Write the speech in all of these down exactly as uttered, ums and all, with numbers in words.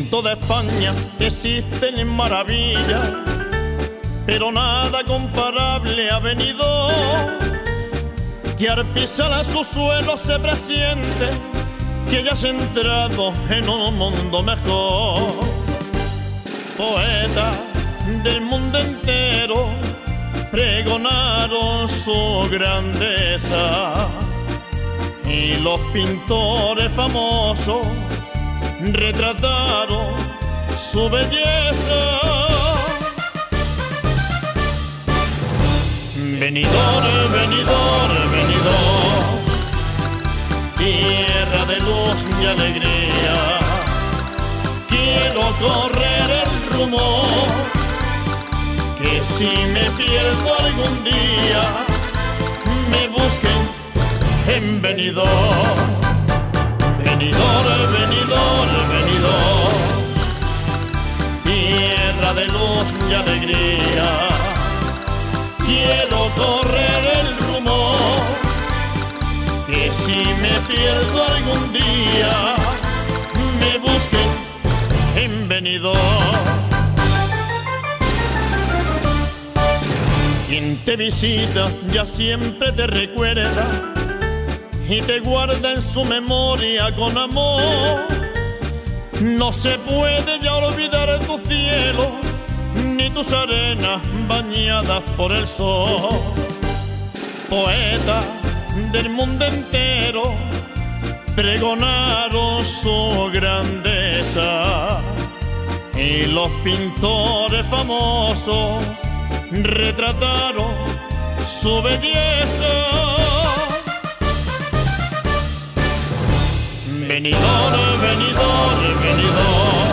En toda España existen maravillas, pero nada comparable ha venido, que al pisar a su suelo se presiente que ya has entrado en un mundo mejor. Poetas del mundo entero pregonaron su grandeza, y los pintores famosos retrataron su belleza. Venidor, venidor, venidor, tierra de luz y alegría, quiero correr el rumor, que si me pierdo algún día, me busquen en Benidorm. Venidor, venidor, venidor, tierra de luz y alegría, quiero correr el rumor, que si me pierdo algún día, me busquen en Benidorm. Quien te visita ya siempre te recuerda y te guarda en su memoria con amor. No se puede ya olvidar tu cielo, ni tus arenas bañadas por el sol. Poetas del mundo entero pregonaron su grandeza, y los pintores famosos retrataron su belleza. Venidor, venidor, venidor,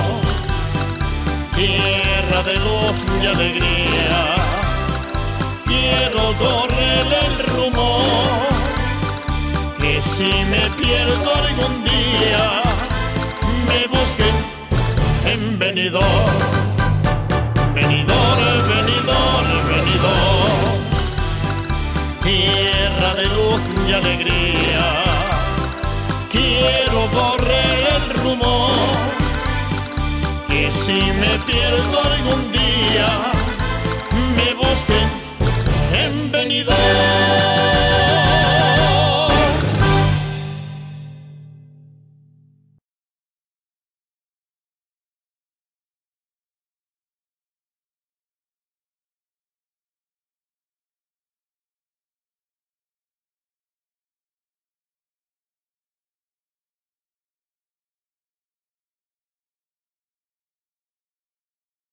tierra de luz y alegría, quiero correr el rumor, que si me pierdo algún día, me busquen en Benidorm. Venidor, venidor, venidor, tierra de luz y alegría, quiero correr el rumor, que si me pierdo algún día, me busquen en Benidorm.